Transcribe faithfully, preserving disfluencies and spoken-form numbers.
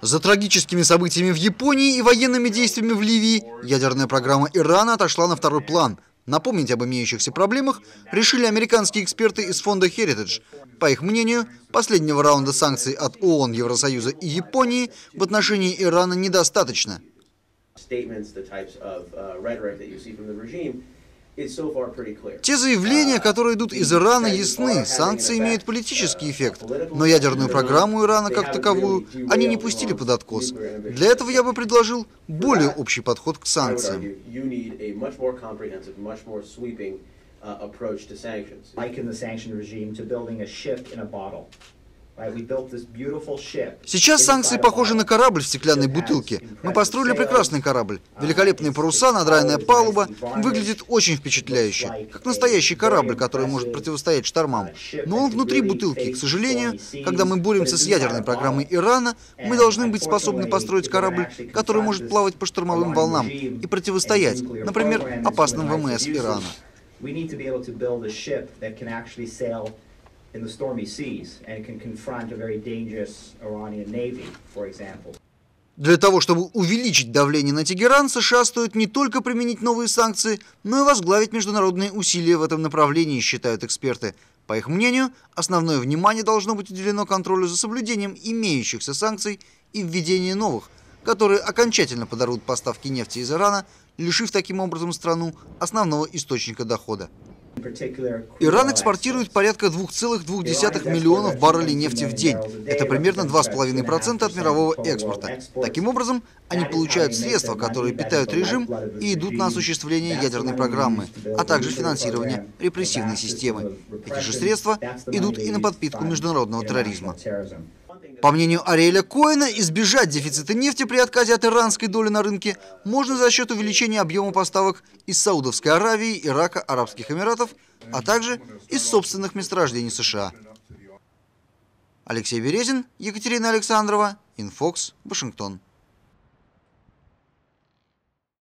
За трагическими событиями в Японии и военными действиями в Ливии ядерная программа Ирана отошла на второй план. Напомнить об имеющихся проблемах решили американские эксперты из фонда Heritage. По их мнению, последнего раунда санкций от ООН, Евросоюза и Японии в отношении Ирана недостаточно. Те заявления, которые идут из Ирана, ясны. Санкции имеют политический эффект, но ядерную программу Ирана как таковую они не пустили под откос. Для этого я бы предложил более общий подход к санкциям. Сейчас санкции похожи на корабль в стеклянной бутылке. Мы построили прекрасный корабль. Великолепные паруса, надраенная палуба. Выглядит очень впечатляюще. Как настоящий корабль, который может противостоять штормам. Но он внутри бутылки. К сожалению, когда мы боремся с ядерной программой Ирана, мы должны быть способны построить корабль, который может плавать по штормовым волнам и противостоять, например, опасным ВМС Ирана. In the stormy seas and can confront a very dangerous Iranian navy, for example. Для того, чтобы увеличить давление на Тегеран, США стоит не только применить новые санкции, но и возглавить международные усилия в этом направлении, считают эксперты. По их мнению, основное внимание должно быть уделено контролю за соблюдением имеющихся санкций и введению новых, которые окончательно подорвут поставки нефти из Ирана, лишив таким образом страну основного источника дохода. Иран экспортирует порядка двух целых двух десятых миллионов баррелей нефти в день. Это примерно два с половиной процента от мирового экспорта. Таким образом, они получают средства, которые питают режим и идут на осуществление ядерной программы, а также финансирование репрессивной системы. Эти же средства идут и на подпитку международного терроризма. По мнению Ариэля Коэна, избежать дефицита нефти при отказе от иранской доли на рынке можно за счет увеличения объема поставок из Саудовской Аравии, Ирака, Арабских Эмиратов, а также из собственных месторождений США. Алексей Березин, Екатерина Александрова, Инфокс, Вашингтон.